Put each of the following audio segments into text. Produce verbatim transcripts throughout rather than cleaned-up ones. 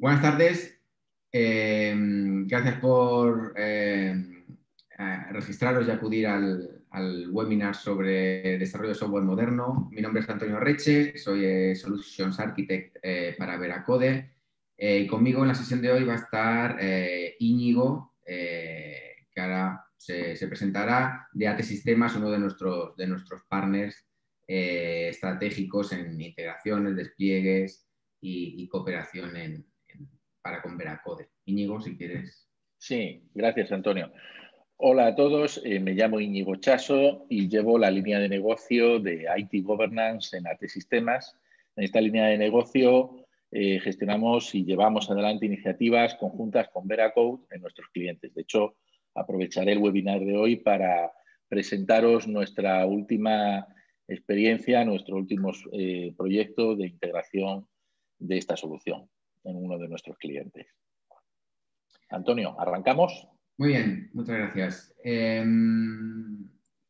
Buenas tardes. Eh, gracias por eh, registraros y acudir al, al webinar sobre desarrollo de software moderno. Mi nombre es Antonio Reche, soy eh, Solutions Architect eh, para Veracode. Eh, conmigo en la sesión de hoy va a estar eh, Íñigo, eh, que ahora se, se presentará, de A T Sistemas, uno de nuestros, de nuestros partners eh, estratégicos en integraciones, despliegues y, y cooperación en, en, para con Veracode. Íñigo, si quieres. Sí, gracias, Antonio. Hola a todos, eh, me llamo Íñigo Chaso y llevo la línea de negocio de I T Governance en A T Sistemas. En esta línea de negocio eh, gestionamos y llevamos adelante iniciativas conjuntas con Veracode en nuestros clientes. De hecho, aprovecharé el webinar de hoy para presentaros nuestra última experiencia, nuestro último eh, proyecto de integración de esta solución en uno de nuestros clientes. Antonio, ¿arrancamos? Muy bien, muchas gracias. Eh, un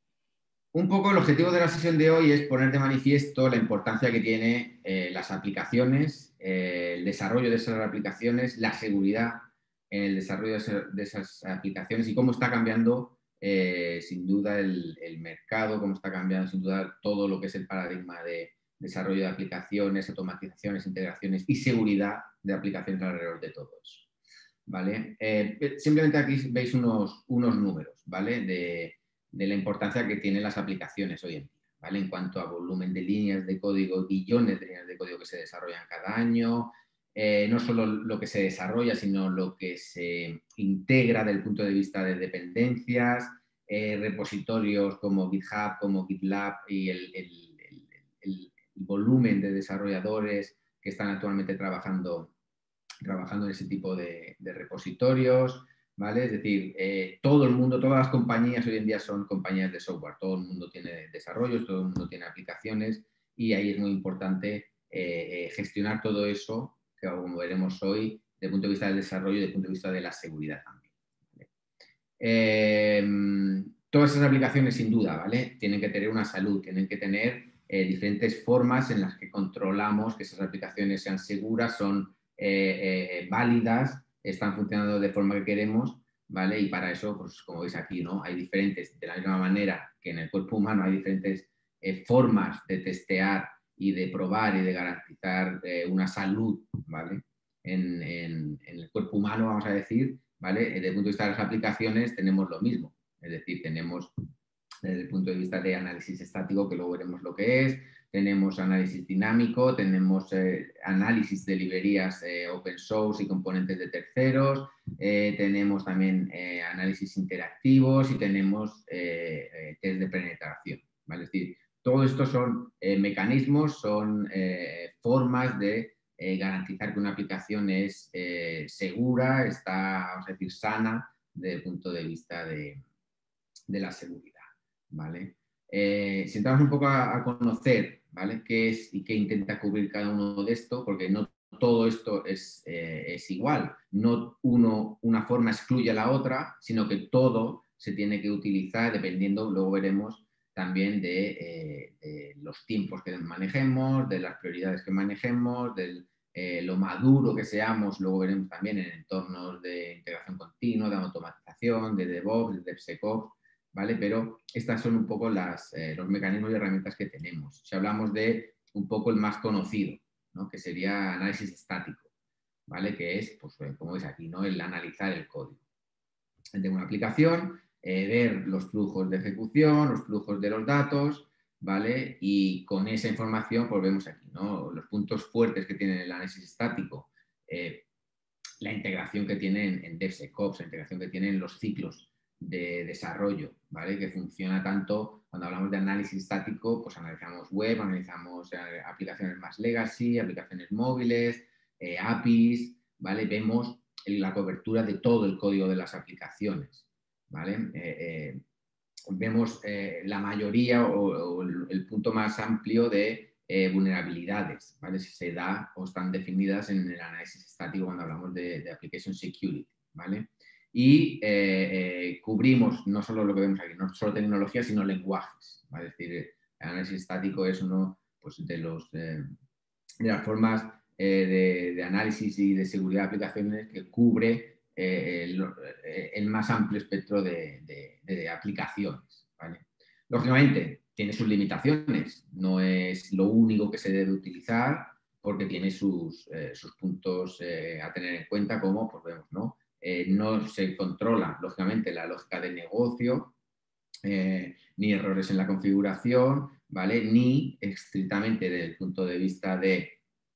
poco el objetivo de la sesión de hoy es poner de manifiesto la importancia que tiene eh, las aplicaciones, eh, el desarrollo de esas aplicaciones, la seguridad en el desarrollo de esas aplicaciones y cómo está cambiando eh, sin duda el, el mercado, cómo está cambiando sin duda todo lo que es el paradigma de desarrollo de aplicaciones, automatizaciones, integraciones y seguridad de aplicaciones alrededor de todo eso. ¿Vale? Eh, simplemente aquí veis unos, unos números, ¿vale? De, de la importancia que tienen las aplicaciones hoy en día, ¿vale? En cuanto a volumen de líneas de código, billones de líneas de código que se desarrollan cada año, eh, no solo lo que se desarrolla, sino lo que se integra desde el punto de vista de dependencias, eh, repositorios como GitHub, como GitLab y el, el, el, el, el volumen de desarrolladores que están actualmente trabajando trabajando en ese tipo de, de repositorios, ¿vale? Es decir, eh, todo el mundo, todas las compañías hoy en día son compañías de software, todo el mundo tiene desarrollos, todo el mundo tiene aplicaciones y ahí es muy importante eh, gestionar todo eso, que como veremos hoy, desde el punto de vista del desarrollo y desde el punto de vista de la seguridad también. ¿Vale? Eh, todas esas aplicaciones, sin duda, ¿vale? Tienen que tener una salud, tienen que tener eh, diferentes formas en las que controlamos que esas aplicaciones sean seguras, son Eh, eh, válidas, están funcionando de forma que queremos, ¿vale? Y para eso, pues como veis aquí, ¿no? Hay diferentes, de la misma manera que en el cuerpo humano hay diferentes eh, formas de testear y de probar y de garantizar eh, una salud, ¿vale? En, en, en el cuerpo humano, vamos a decir, ¿vale? Desde el punto de vista de las aplicaciones tenemos lo mismo, es decir, tenemos desde el punto de vista de análisis estático, que luego veremos lo que es, tenemos análisis dinámico, tenemos eh, análisis de librerías eh, open source y componentes de terceros, eh, tenemos también eh, análisis interactivos y tenemos eh, eh, test de penetración, ¿vale? Es decir, todo esto son eh, mecanismos, son eh, formas de eh, garantizar que una aplicación es eh, segura, está, vamos a decir, sana desde el punto de vista de, de la seguridad, ¿vale? Eh, si entramos un poco a, a conocer, ¿vale? Qué es y qué intenta cubrir cada uno de esto, porque no todo esto es, eh, es igual. No uno, una forma excluye a la otra, sino que todo se tiene que utilizar dependiendo, luego veremos, también de, eh, de los tiempos que manejemos, de las prioridades que manejemos, de eh, lo maduro que seamos, luego veremos también en entornos de integración continua, de automatización, de DevOps, de DevSecOps, ¿vale? Pero estas son un poco las, eh, los mecanismos y herramientas que tenemos. Si hablamos de un poco el más conocido, ¿no? Que sería análisis estático, ¿vale? Que es, pues, como veis aquí, ¿no? El analizar el código de una aplicación, eh, ver los flujos de ejecución, los flujos de los datos, ¿vale? Y con esa información, pues vemos aquí, ¿no? Los puntos fuertes que tiene el análisis estático, eh, la integración que tienen en DevSecOps, la integración que tienen los ciclos de desarrollo, ¿vale? Que funciona tanto, cuando hablamos de análisis estático, pues analizamos web, analizamos eh, aplicaciones más legacy, aplicaciones móviles, eh, A P Is, ¿vale? Vemos la cobertura de todo el código de las aplicaciones, ¿vale? Eh, eh, vemos eh, la mayoría o, o el, el punto más amplio de Eh, vulnerabilidades, ¿vale? Si se da o están definidas en el análisis estático cuando hablamos de, de application security, ¿vale? Y eh, eh, cubrimos no solo lo que vemos aquí, no solo tecnología, sino lenguajes, ¿vale? Es decir, el análisis estático es uno, pues, de, los, eh, de las formas eh, de, de análisis y de seguridad de aplicaciones que cubre eh, el, el más amplio espectro de, de, de aplicaciones, ¿vale? Lógicamente, tiene sus limitaciones, no es lo único que se debe utilizar porque tiene sus, eh, sus puntos eh, a tener en cuenta, como pues vemos, ¿no? Eh, no se controla, lógicamente, la lógica de negocio, eh, ni errores en la configuración, ¿vale? Ni estrictamente desde el punto de vista del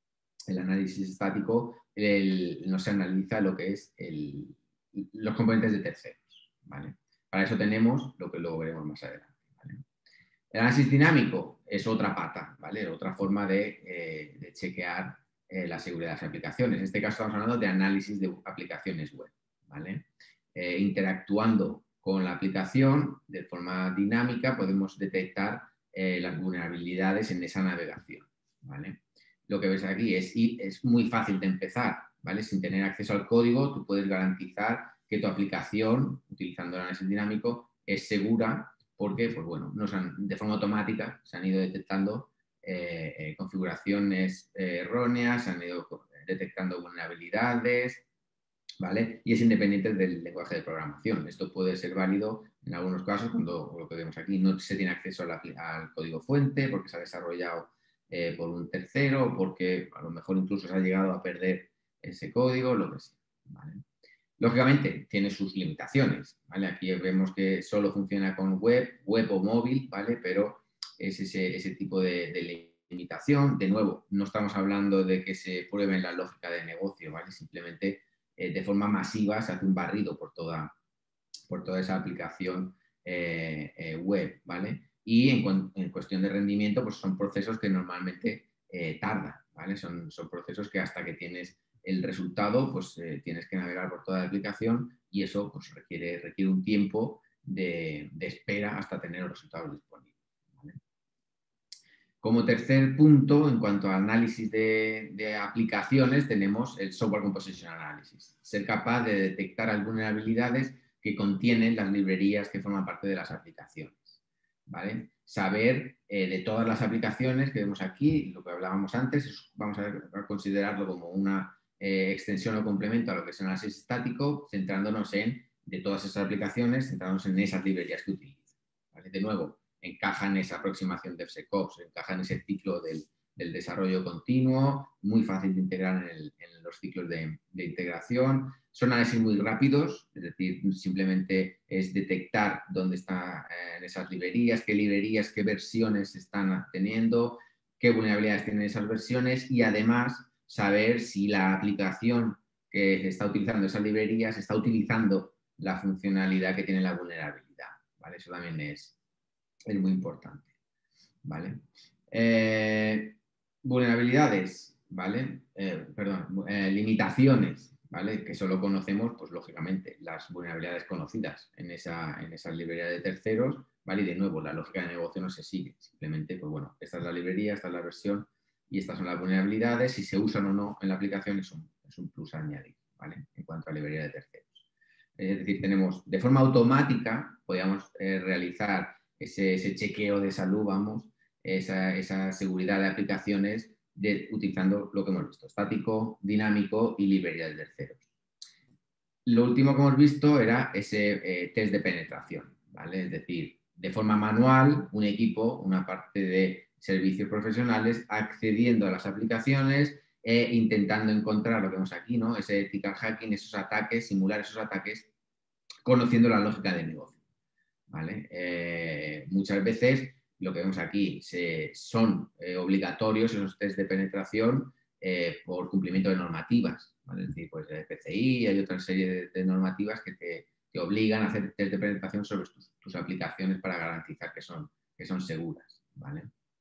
análisis estático, el, no se analiza lo que es el, los componentes de terceros, ¿vale? Para eso tenemos lo que luego veremos más adelante, ¿vale? El análisis dinámico es otra pata, ¿vale? Otra forma de, eh, de chequear eh, la seguridad de las aplicaciones. En este caso estamos hablando de análisis de aplicaciones web, ¿vale? Eh, interactuando con la aplicación de forma dinámica podemos detectar eh, las vulnerabilidades en esa navegación, ¿vale? Lo que ves aquí es, y es muy fácil de empezar, ¿vale? Sin tener acceso al código, tú puedes garantizar que tu aplicación, utilizando el análisis dinámico, es segura porque, pues bueno, nos han, de forma automática se han ido detectando eh, eh, configuraciones eh, erróneas, se han ido detectando vulnerabilidades, ¿vale? Y es independiente del lenguaje de programación. Esto puede ser válido en algunos casos cuando, lo que vemos aquí, no se tiene acceso a la, al código fuente porque se ha desarrollado eh, por un tercero, porque a lo mejor incluso se ha llegado a perder ese código, lo que sea, ¿vale? Lógicamente, tiene sus limitaciones, ¿vale? Aquí vemos que solo funciona con web, web o móvil, ¿vale? Pero es ese, ese tipo de, de limitación. De nuevo, no estamos hablando de que se pruebe en la lógica de negocio, ¿vale? Simplemente eh, de forma masiva se hace un barrido por toda, por toda esa aplicación eh, eh, web, ¿vale? Y en, en, cuestión de rendimiento, pues son procesos que normalmente eh, tardan, ¿vale? Son, son procesos que hasta que tienes el resultado, pues eh, tienes que navegar por toda la aplicación y eso pues, requiere, requiere un tiempo de, de espera hasta tener los resultados disponibles, ¿vale? Como tercer punto, en cuanto a análisis de, de aplicaciones, tenemos el Software Composition Analysis. Ser capaz de detectar las vulnerabilidades que contienen las librerías que forman parte de las aplicaciones, ¿vale? Saber eh, de todas las aplicaciones que vemos aquí, lo que hablábamos antes, es, vamos a, a considerarlo como una eh, extensión o complemento a lo que es el análisis estático, centrándonos en, de todas esas aplicaciones, centrándonos en esas librerías que utilizan, ¿vale? De nuevo, encaja en esa aproximación de DevSecOps, encaja en ese ciclo del, del desarrollo continuo, muy fácil de integrar en, el, en los ciclos de, de integración. Son análisis muy rápidos, es decir, simplemente es detectar dónde están eh, esas librerías, qué librerías, qué versiones están teniendo, qué vulnerabilidades tienen esas versiones y además saber si la aplicación que está utilizando esas librerías está utilizando la funcionalidad que tiene la vulnerabilidad, ¿vale? Eso también es, es muy importante, ¿vale? Eh, vulnerabilidades, ¿vale? Eh, perdón, eh, limitaciones, ¿vale? Que solo conocemos, pues lógicamente, las vulnerabilidades conocidas en, esa, en esas librerías de terceros, ¿vale? Y de nuevo, la lógica de negocio no se sigue, simplemente, pues bueno, esta es la librería, esta es la versión y estas son las vulnerabilidades, si se usan o no en la aplicación es un, es un plus añadido, ¿vale? En cuanto a librería de terceros. Es decir, tenemos de forma automática, podríamos eh, realizar ese, ese chequeo de salud, vamos, esa, esa seguridad de aplicaciones de, utilizando lo que hemos visto, estático, dinámico y librería de terceros. Lo último que hemos visto era ese eh, test de penetración, ¿vale? Es decir, de forma manual, un equipo, una parte de servicios profesionales, accediendo a las aplicaciones e intentando encontrar lo que vemos aquí, ¿no? Ese ethical hacking, esos ataques, simular esos ataques, conociendo la lógica de negocio, ¿vale? Eh, muchas veces lo que vemos aquí se, son eh, obligatorios esos test de penetración eh, por cumplimiento de normativas, ¿vale? Es decir, pues el P C I, hay otra serie de, de normativas que te, te, obligan a hacer test de penetración sobre tus, tus aplicaciones para garantizar que son, que son seguras, ¿vale?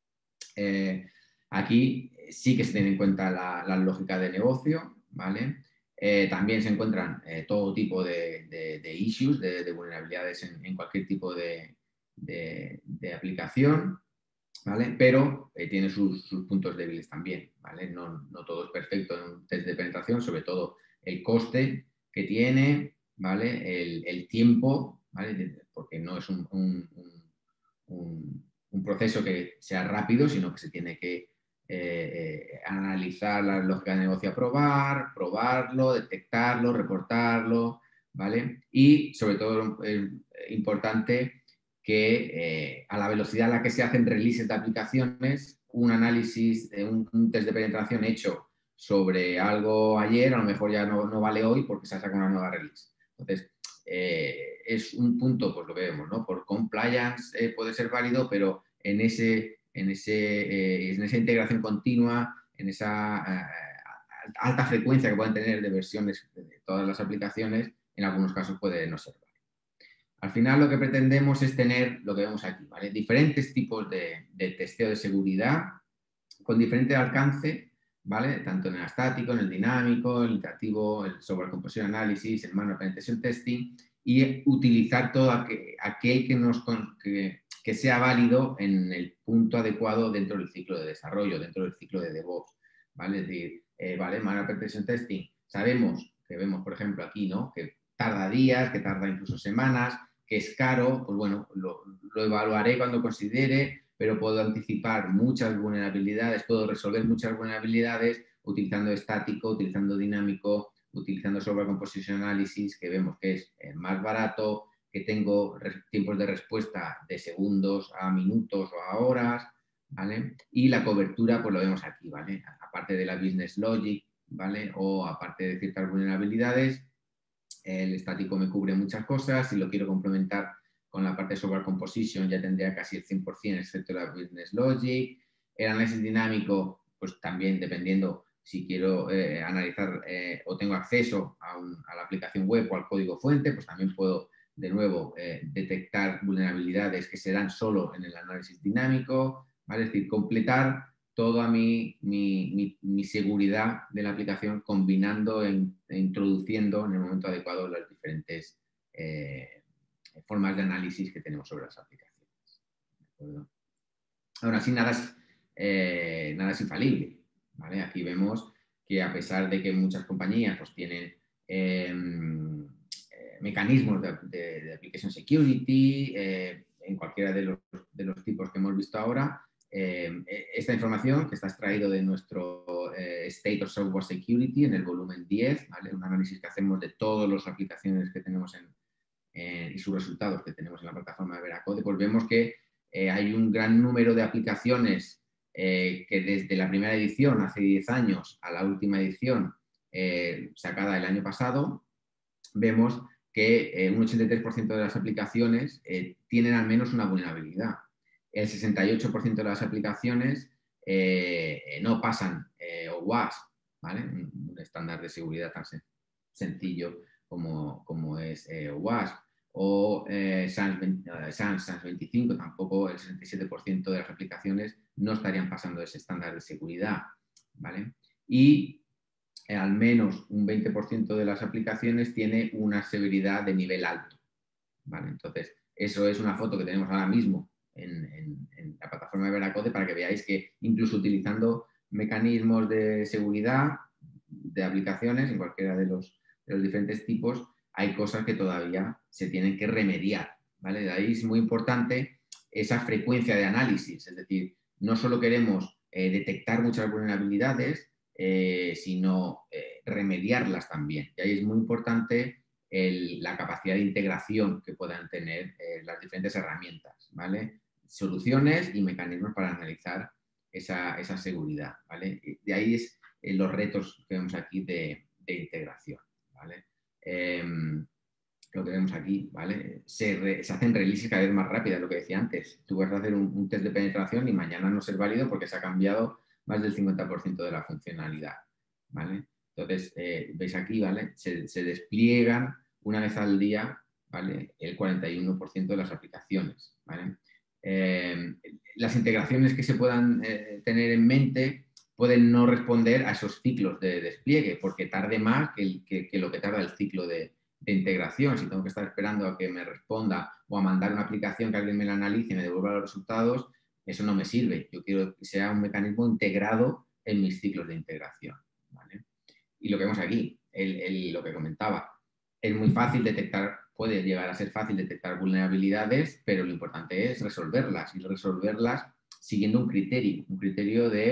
Eh, aquí sí que se tiene en cuenta la, la lógica de negocio, ¿vale? Eh, también se encuentran eh, todo tipo de, de, de issues, de, de vulnerabilidades en, en, cualquier tipo de, de, de aplicación, ¿vale? Pero eh, tiene sus, sus, puntos débiles también, ¿vale? No, no todo es perfecto en un test de penetración, sobre todo el coste que tiene, ¿vale? El, el tiempo, ¿vale? Porque no es un, un, un, un, un proceso que sea rápido, sino que se tiene que eh, analizar la lógica de negocio a probar, probarlo, detectarlo, reportarlo, ¿vale? Y sobre todo es importante que eh, a la velocidad a la que se hacen releases de aplicaciones, un análisis, de un, un test de penetración hecho sobre algo ayer, a lo mejor ya no, no vale hoy porque se ha sacado una nueva release. Entonces, eh, es un punto, pues lo vemos, ¿no? Por compliance eh, puede ser válido, pero en, ese, en, ese, eh, en esa integración continua, en esa eh, alta frecuencia que pueden tener de versiones de todas las aplicaciones, en algunos casos puede no ser válido. Al final lo que pretendemos es tener lo que vemos aquí, ¿vale? Diferentes tipos de, de testeo de seguridad con diferente alcance, ¿vale? Tanto en el estático, en el dinámico, el iterativo, el software composition analysis, el manual penetration testing, y utilizar todo aquel que, nos, que, que sea válido en el punto adecuado dentro del ciclo de desarrollo, dentro del ciclo de DevOps, ¿vale? Es decir, eh, ¿vale? Manual penetration testing, sabemos, que vemos por ejemplo aquí, ¿no? Que tarda días, que tarda incluso semanas, que es caro, pues bueno, lo, lo evaluaré cuando considere, pero puedo anticipar muchas vulnerabilidades, puedo resolver muchas vulnerabilidades utilizando estático, utilizando dinámico, utilizando software composition analysis, que vemos que es más barato, que tengo tiempos de respuesta de segundos a minutos o a horas, ¿vale? Y la cobertura, pues lo vemos aquí, ¿vale? Aparte de la business logic, ¿vale? O aparte de ciertas vulnerabilidades, el estático me cubre muchas cosas. Si lo quiero complementar con la parte de software composition, ya tendría casi el cien por cien, excepto la business logic. El análisis dinámico, pues también dependiendo si quiero eh, analizar eh, o tengo acceso a, un, a la aplicación web o al código fuente, pues también puedo de nuevo eh, detectar vulnerabilidades que se dan solo en el análisis dinámico, ¿vale? Es decir, completar toda mi, mi, mi, mi seguridad de la aplicación combinando e, e introduciendo en el momento adecuado las diferentes eh, formas de análisis que tenemos sobre las aplicaciones. ¿De acuerdo? Aún así, nada es, eh, nada es infalible, ¿vale? Aquí vemos que a pesar de que muchas compañías pues, tienen eh, eh, mecanismos de, de, de application security, eh, en cualquiera de los, de los tipos que hemos visto ahora, Eh, esta información que está extraído de nuestro eh, State of Software Security en el volumen diez, ¿vale? Un análisis que hacemos de todas las aplicaciones que tenemos en, eh, y sus resultados que tenemos en la plataforma de Veracode, pues vemos que eh, hay un gran número de aplicaciones eh, que desde la primera edición, hace diez años, a la última edición eh, sacada el año pasado, vemos que eh, un ochenta y tres por ciento de las aplicaciones eh, tienen al menos una vulnerabilidad. El sesenta y ocho por ciento de las aplicaciones eh, no pasan eh, O W A S P, ¿vale? Un, un estándar de seguridad tan sen sencillo como, como es eh, O W A S P. O eh, SANS, SANS veinticinco, tampoco el sesenta y siete por ciento de las aplicaciones no estarían pasando ese estándar de seguridad, ¿vale? Y eh, al menos un veinte por ciento de las aplicaciones tiene una severidad de nivel alto, ¿vale? Entonces, eso es una foto que tenemos ahora mismo En, en, en la plataforma de Veracode para que veáis que incluso utilizando mecanismos de seguridad de aplicaciones en cualquiera de los, de los diferentes tipos, hay cosas que todavía se tienen que remediar, ¿vale? De ahí es muy importante esa frecuencia de análisis, es decir, no solo queremos eh, detectar muchas vulnerabilidades, eh, sino eh, remediarlas también. Y ahí es muy importante el, la capacidad de integración que puedan tener eh, las diferentes herramientas, ¿vale? Soluciones y mecanismos para analizar esa, esa seguridad, ¿vale? De ahí es eh, los retos que vemos aquí de, de integración, ¿vale? Eh, lo que vemos aquí, ¿vale? Se, re, se hacen releases cada vez más rápidas, lo que decía antes. Tú vas a hacer un, un test de penetración y mañana no ser válido porque se ha cambiado más del cincuenta por ciento de la funcionalidad, ¿vale? Entonces, eh, veis aquí, ¿vale? Se, se despliegan una vez al día, ¿vale? El cuarenta y uno por ciento de las aplicaciones, ¿vale? Eh, las integraciones que se puedan eh, tener en mente pueden no responder a esos ciclos de despliegue porque tarde más que, que, que lo que tarda el ciclo de, de integración. Si tengo que estar esperando a que me responda o a mandar una aplicación que alguien me la analice y me devuelva los resultados, eso no me sirve. Yo quiero que sea un mecanismo integrado en mis ciclos de integración, ¿vale? Y lo que vemos aquí, el, el, lo que comentaba, es muy fácil detectar, puede llegar a ser fácil detectar vulnerabilidades, pero lo importante es resolverlas y resolverlas siguiendo un criterio, un criterio de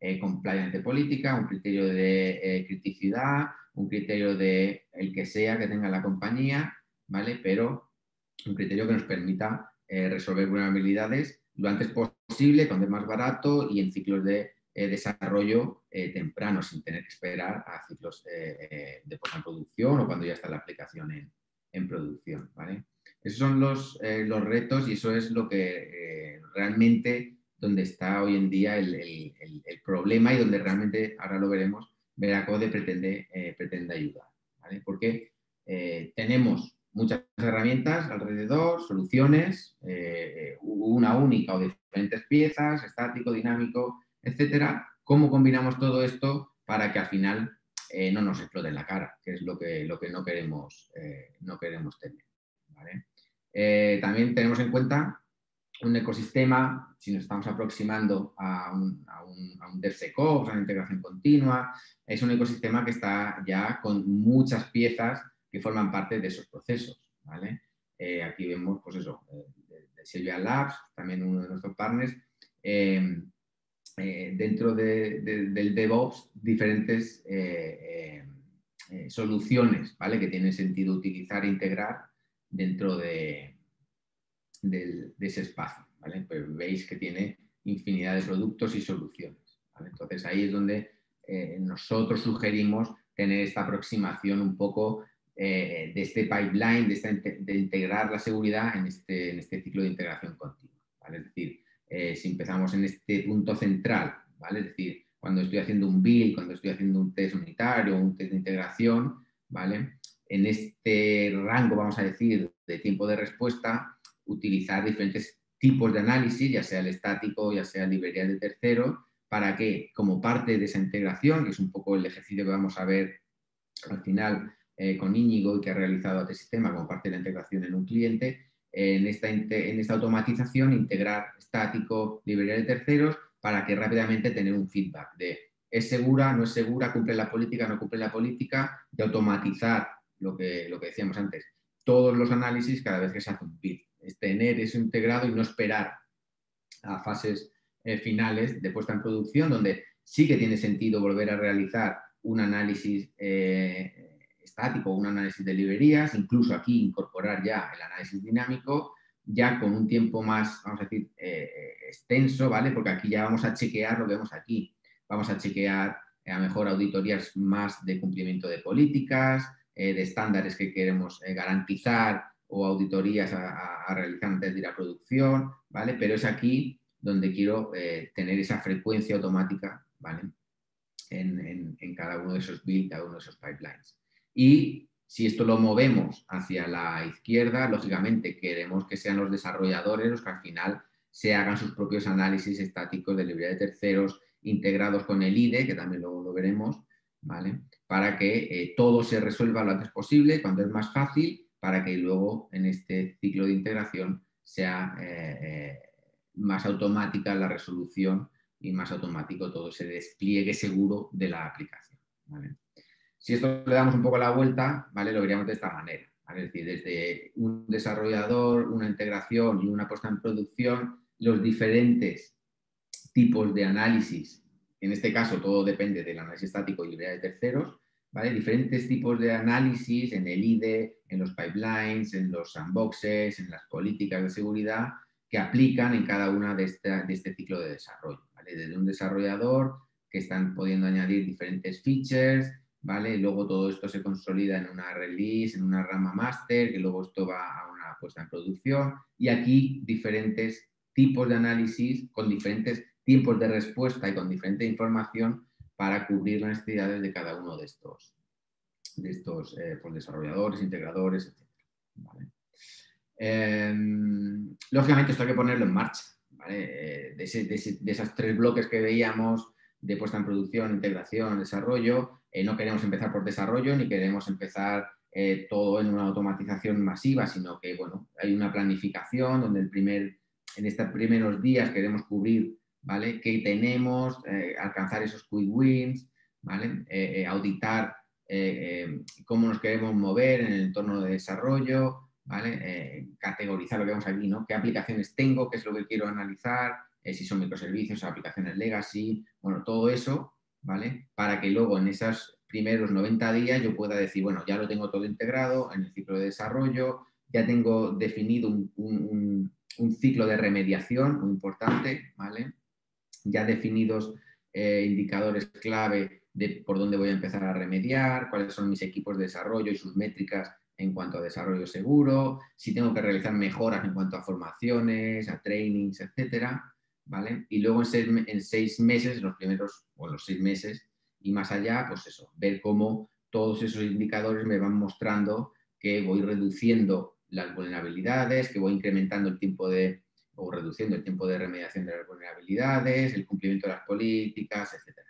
eh, compliance de política, un criterio de eh, criticidad, un criterio de el que sea que tenga la compañía, ¿vale? Pero un criterio que nos permita eh, resolver vulnerabilidades lo antes posible, cuando es más barato y en ciclos de eh, desarrollo eh, temprano, sin tener que esperar a ciclos eh, de postproducción o cuando ya está la aplicación en, en producción, ¿vale? Esos son los, eh, los retos y eso es lo que eh, realmente donde está hoy en día el, el, el, el problema y donde realmente, ahora lo veremos, Veracode pretende, eh, pretende ayudar, ¿vale? Porque eh, tenemos muchas herramientas alrededor, soluciones, eh, una única o diferentes piezas, estático, dinámico, etcétera. ¿Cómo combinamos todo esto para que al final eh, no nos explote en la cara? Que es lo que, lo que no, queremos, eh, no queremos tener, ¿vale? Eh, también tenemos en cuenta un ecosistema, si nos estamos aproximando a un, a un, a un DevSecOps, a una integración continua, es un ecosistema que está ya con muchas piezas que forman parte de esos procesos, ¿vale? Eh, aquí vemos, pues eso, eh, de, de Silvia Labs, también uno de nuestros partners, eh, eh, dentro de, de, del DevOps, diferentes eh, eh, soluciones, ¿vale? Que tiene sentido utilizar e integrar dentro de, de, de ese espacio, ¿vale? Pues veis que tiene infinidad de productos y soluciones, ¿vale? Entonces ahí es donde eh, nosotros sugerimos tener esta aproximación un poco eh, de este pipeline, de, esta, de integrar la seguridad en este, en este ciclo de integración continua, ¿vale? Es decir, eh, si empezamos en este punto central, ¿vale? Es decir, cuando estoy haciendo un build, cuando estoy haciendo un test unitario, un test de integración, ¿vale? En este rango, vamos a decir, de tiempo de respuesta, utilizar diferentes tipos de análisis, ya sea el estático, ya sea librerías de terceros, para que como parte de esa integración, que es un poco el ejercicio que vamos a ver al final eh, con Íñigo y que ha realizado este sistema como parte de la integración en un cliente, eh, en, esta, en esta automatización integrar estático, librería de terceros, para que rápidamente tener un feedback de es segura, no es segura, cumple la política, no cumple la política, de automatizar lo que, lo que decíamos antes, todos los análisis cada vez que se hace un build. Es tener eso integrado y no esperar a fases eh, finales de puesta en producción, donde sí que tiene sentido volver a realizar un análisis eh, estático, un análisis de librerías, incluso aquí incorporar ya el análisis dinámico, ya con un tiempo más, vamos a decir, eh, extenso, ¿vale? Porque aquí ya vamos a chequear lo que vemos aquí. Vamos a chequear eh, a lo mejor auditorías más de cumplimiento de políticas, eh, de estándares que queremos eh, garantizar o auditorías a, a, a realizar antes de ir a producción, ¿vale? Pero es aquí donde quiero eh, tener esa frecuencia automática, ¿vale? En, en, en cada uno de esos builds, cada uno de esos pipelines. Y si esto lo movemos hacia la izquierda, lógicamente queremos que sean los desarrolladores los que al final se hagan sus propios análisis estáticos de librería de terceros integrados con el I D E, que también luego lo veremos, ¿vale? Para que eh, todo se resuelva lo antes posible, cuando es más fácil, para que luego en este ciclo de integración sea eh, eh, más automática la resolución y más automático todo ese despliegue seguro de la aplicación, ¿vale? Si esto le damos un poco la vuelta, ¿vale? Lo veríamos de esta manera, ¿vale? Es decir, desde un desarrollador, una integración y una puesta en producción, los diferentes tipos de análisis, en este caso todo depende del análisis estático y librería de terceros, ¿vale? Diferentes tipos de análisis en el I D E, en los pipelines, en los sandboxes, en las políticas de seguridad que aplican en cada una de, esta, de este ciclo de desarrollo, ¿vale? Desde un desarrollador que están pudiendo añadir diferentes features, ¿vale? Luego todo esto se consolida en una release, en una rama master, que luego esto va a una puesta en producción, y aquí diferentes tipos de análisis con diferentes tiempos de respuesta y con diferente información para cubrir las necesidades de cada uno de estos, de estos eh, pues desarrolladores, integradores, etcétera, ¿vale? Eh, lógicamente esto hay que ponerlo en marcha, ¿vale? Eh, de, ese, de, ese, de esos tres bloques que veíamos de puesta en producción, integración, desarrollo, eh, no queremos empezar por desarrollo ni queremos empezar eh, todo en una automatización masiva, sino que bueno, hay una planificación donde el primer, en estos primeros días queremos cubrir, ¿vale? ¿Qué tenemos? Eh, alcanzar esos quick wins, ¿vale? Eh, eh, auditar eh, eh, cómo nos queremos mover en el entorno de desarrollo, ¿vale? Eh, categorizar lo que vemos aquí, ¿no? ¿Qué aplicaciones tengo? ¿Qué es lo que quiero analizar? eh, si son microservicios, aplicaciones legacy, bueno, todo eso, ¿vale? Para que luego en esos primeros noventa días yo pueda decir, bueno, ya lo tengo todo integrado en el ciclo de desarrollo, ya tengo definido un, un, un, un ciclo de remediación muy importante, ¿vale? Ya definidos eh, indicadores clave de por dónde voy a empezar a remediar, cuáles son mis equipos de desarrollo y sus métricas en cuanto a desarrollo seguro, si tengo que realizar mejoras en cuanto a formaciones, a trainings, etcétera, ¿vale? Y luego en seis, en seis meses, los primeros, o los seis meses y más allá, pues eso, ver cómo todos esos indicadores me van mostrando que voy reduciendo las vulnerabilidades, que voy incrementando el tiempo de, o reduciendo el tiempo de remediación de las vulnerabilidades, el cumplimiento de las políticas, etcétera.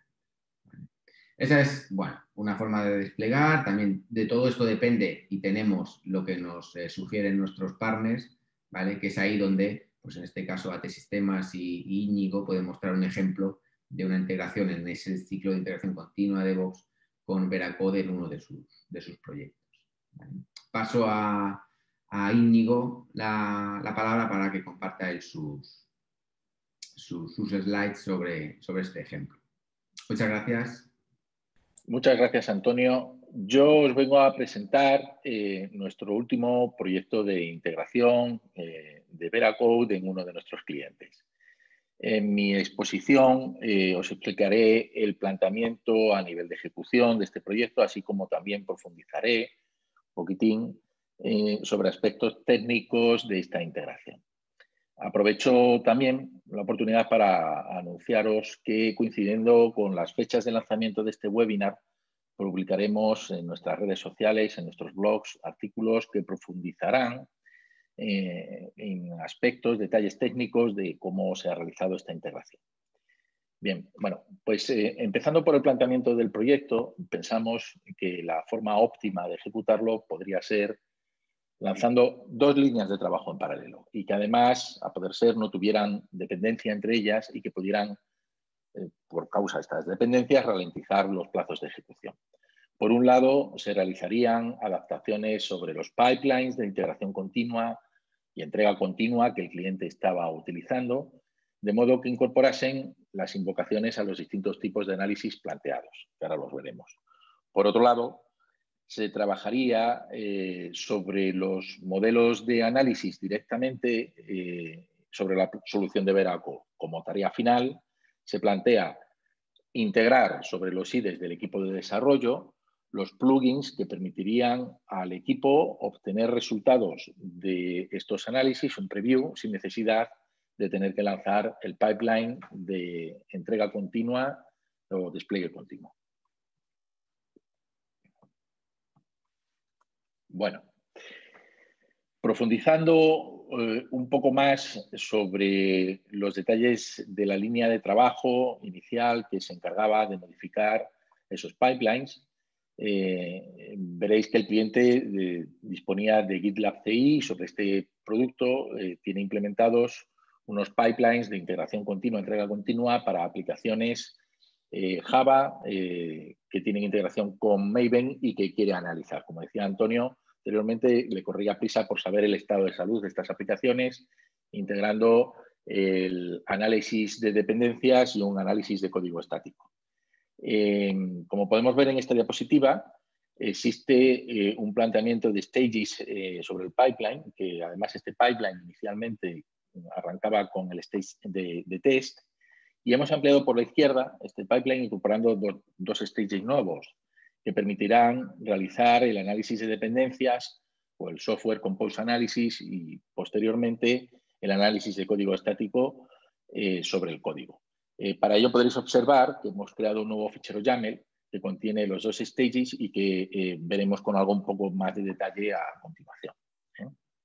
Esa es, bueno, una forma de desplegar. También de todo esto depende y tenemos lo que nos eh, sugieren nuestros partners, ¿vale? Que es ahí donde, pues en este caso, A T Sistemas y, y Íñigo pueden mostrar un ejemplo de una integración en ese ciclo de integración continua de DevOps con Veracode en uno de sus, de sus proyectos. ¿Vale? Paso a, a Íñigo la, la palabra para que comparta él sus, sus, sus slides sobre, sobre este ejemplo. Muchas gracias. Muchas gracias, Antonio. Yo os vengo a presentar eh, nuestro último proyecto de integración eh, de Veracode en uno de nuestros clientes. En mi exposición eh, os explicaré el planteamiento a nivel de ejecución de este proyecto, así como también profundizaré un poquitín eh, sobre aspectos técnicos de esta integración. Aprovecho también la oportunidad para anunciaros que, coincidiendo con las fechas de lanzamiento de este webinar, publicaremos en nuestras redes sociales, en nuestros blogs, artículos que profundizarán eh, en aspectos, detalles técnicos de cómo se ha realizado esta integración. Bien, bueno, pues eh, empezando por el planteamiento del proyecto, pensamos que la forma óptima de ejecutarlo podría ser lanzando dos líneas de trabajo en paralelo y que además, a poder ser, no tuvieran dependencia entre ellas y que pudieran, eh, por causa de estas dependencias, ralentizar los plazos de ejecución. Por un lado, se realizarían adaptaciones sobre los pipelines de integración continua y entrega continua que el cliente estaba utilizando, de modo que incorporasen las invocaciones a los distintos tipos de análisis planteados, que ahora los veremos. Por otro lado, se trabajaría eh, sobre los modelos de análisis directamente eh, sobre la solución de Veracode. Como tarea final, se plantea integrar sobre los I D Es del equipo de desarrollo los plugins que permitirían al equipo obtener resultados de estos análisis, un preview, sin necesidad de tener que lanzar el pipeline de entrega continua o despliegue continuo. Bueno, profundizando eh, un poco más sobre los detalles de la línea de trabajo inicial que se encargaba de modificar esos pipelines, eh, veréis que el cliente eh, disponía de GitLab C I. Sobre este producto eh, tiene implementados unos pipelines de integración continua, entrega continua para aplicaciones eh, Java eh, que tienen integración con Maven y que quiere analizar. Como decía Antonio anteriormente, le corría prisa por saber el estado de salud de estas aplicaciones, integrando el análisis de dependencias y un análisis de código estático. Eh, como podemos ver en esta diapositiva, existe eh, un planteamiento de stages eh, sobre el pipeline, que además este pipeline inicialmente arrancaba con el stage de, de test, y hemos ampliado por la izquierda este pipeline incorporando do, dos stages nuevos que permitirán realizar el análisis de dependencias o el software compose analysis y posteriormente el análisis de código estático eh, sobre el código. Eh, para ello podréis observar que hemos creado un nuevo fichero YAML que contiene los dos stages y que eh, veremos con algo un poco más de detalle a continuación. ¿eh?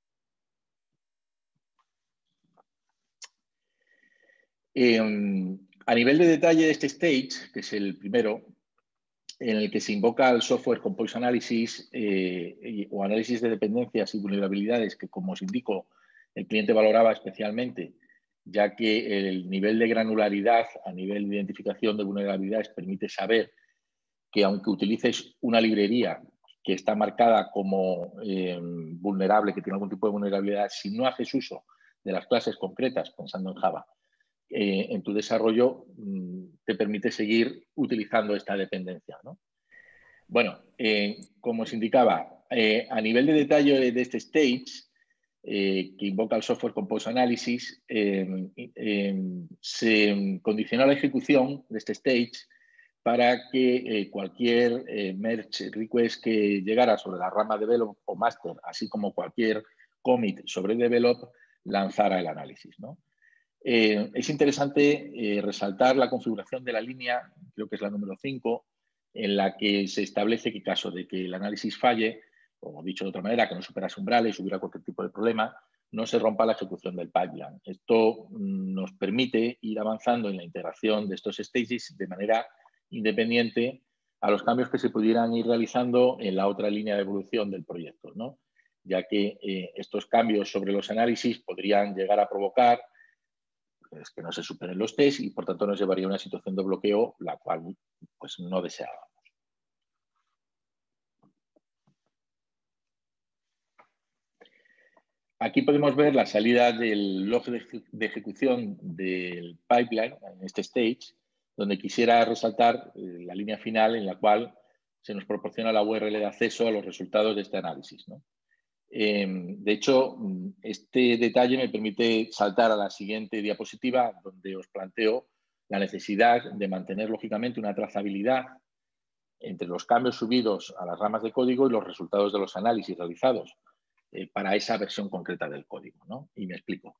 Eh, a nivel de detalle de este stage, que es el primero, en el que se invoca el software compose analysis eh, o análisis de dependencias y vulnerabilidades que, como os indico, el cliente valoraba especialmente, ya que el nivel de granularidad a nivel de identificación de vulnerabilidades permite saber que aunque utilices una librería que está marcada como eh, vulnerable, que tiene algún tipo de vulnerabilidad, si no haces uso de las clases concretas, pensando en Java, eh, en tu desarrollo te permite seguir utilizando esta dependencia, ¿no? Bueno, eh, como os indicaba, eh, a nivel de detalle de este stage, eh, que invoca el software Compose Analysis, eh, eh, se condiciona la ejecución de este stage para que eh, cualquier eh, merge request que llegara sobre la rama develop o master, así como cualquier commit sobre develop, lanzara el análisis, ¿no? Eh, es interesante eh, resaltar la configuración de la línea, creo que es la número cinco, en la que se establece que en caso de que el análisis falle, o dicho de otra manera, que no superase umbrales, hubiera cualquier tipo de problema, no se rompa la ejecución del pipeline. Esto mm, nos permite ir avanzando en la integración de estos stages de manera independiente a los cambios que se pudieran ir realizando en la otra línea de evolución del proyecto, ¿no? Ya que eh, estos cambios sobre los análisis podrían llegar a provocar es que no se superen los test y, por tanto, nos llevaría a una situación de bloqueo, la cual pues, no deseábamos. Aquí podemos ver la salida del log de ejecución del pipeline en este stage, donde quisiera resaltar la línea final en la cual se nos proporciona la U R L de acceso a los resultados de este análisis, ¿no? Eh, de hecho, este detalle me permite saltar a la siguiente diapositiva, donde os planteo la necesidad de mantener, lógicamente, una trazabilidad entre los cambios subidos a las ramas de código y los resultados de los análisis realizados eh, para esa versión concreta del código, ¿no? Y me explico.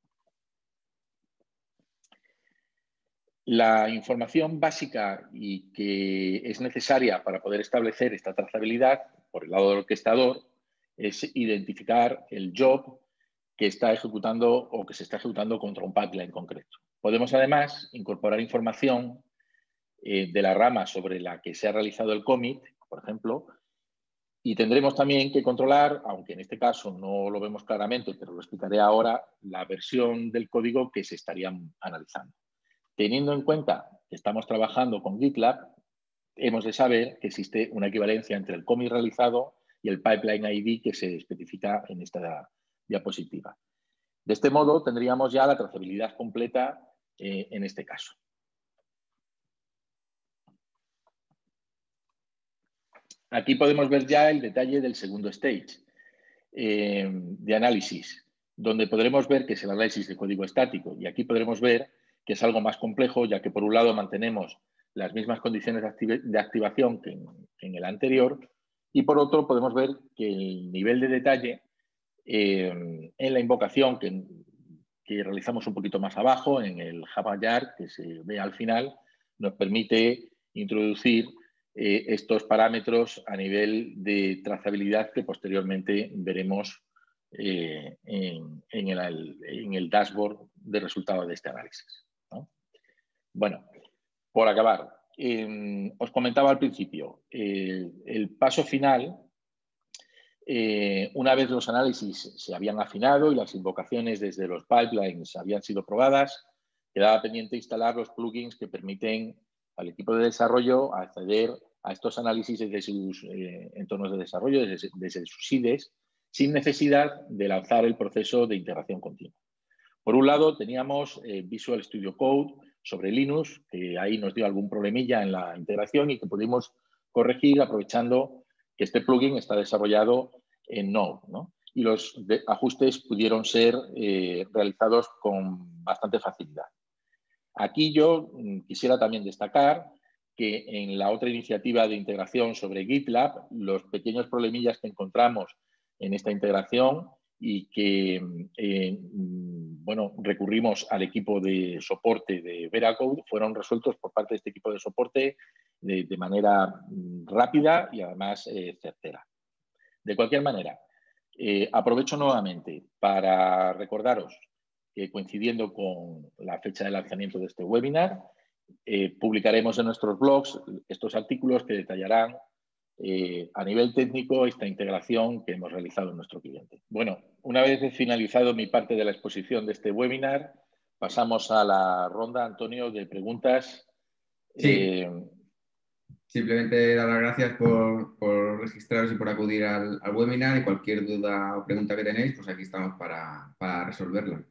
La información básica y que es necesaria para poder establecer esta trazabilidad por el lado del orquestador es identificar el job que está ejecutando o que se está ejecutando contra un pipeline concreto. Podemos además incorporar información eh, de la rama sobre la que se ha realizado el commit, por ejemplo, y tendremos también que controlar, aunque en este caso no lo vemos claramente, pero lo explicaré ahora, la versión del código que se estaría analizando. Teniendo en cuenta que estamos trabajando con GitLab, hemos de saber que existe una equivalencia entre el commit realizado y el pipeline I D que se especifica en esta diapositiva. De este modo, tendríamos ya la trazabilidad completa eh, en este caso. Aquí podemos ver ya el detalle del segundo stage eh, de análisis, donde podremos ver que es el análisis de código estático. Y aquí podremos ver que es algo más complejo, ya que por un lado mantenemos las mismas condiciones de, activ de activación que en, que en el anterior, y por otro podemos ver que el nivel de detalle eh, en la invocación que, que realizamos un poquito más abajo, en el Java Jar, que se ve al final, nos permite introducir eh, estos parámetros a nivel de trazabilidad que posteriormente veremos eh, en, en, el, en el dashboard de resultados de este análisis, ¿no? Bueno, por acabar, eh, os comentaba al principio, eh, el paso final, eh, una vez los análisis se habían afinado y las invocaciones desde los pipelines habían sido probadas, quedaba pendiente instalar los plugins que permiten al equipo de desarrollo acceder a estos análisis desde sus eh, entornos de desarrollo, desde, desde sus I D Es, sin necesidad de lanzar el proceso de integración continua. Por un lado, teníamos eh, Visual Studio Code sobre Linux, que ahí nos dio algún problemilla en la integración y que pudimos corregir aprovechando que este plugin está desarrollado en Node, ¿no? Y los ajustes pudieron ser eh, realizados con bastante facilidad. Aquí yo quisiera también destacar que en la otra iniciativa de integración sobre GitLab, los pequeños problemillas que encontramos en esta integración y que eh, bueno, recurrimos al equipo de soporte de Veracode fueron resueltos por parte de este equipo de soporte de, de manera rápida y además eh, certera. De cualquier manera, eh, aprovecho nuevamente para recordaros que coincidiendo con la fecha de lanzamiento de este webinar, eh, publicaremos en nuestros blogs estos artículos que detallarán eh, a nivel técnico esta integración que hemos realizado en nuestro cliente. Bueno, una vez he finalizado mi parte de la exposición de este webinar, pasamos a la ronda, Antonio, de preguntas. Sí. Eh, Simplemente dar las gracias por, por registraros y por acudir al, al webinar y cualquier duda o pregunta que tenéis, pues aquí estamos para, para resolverla.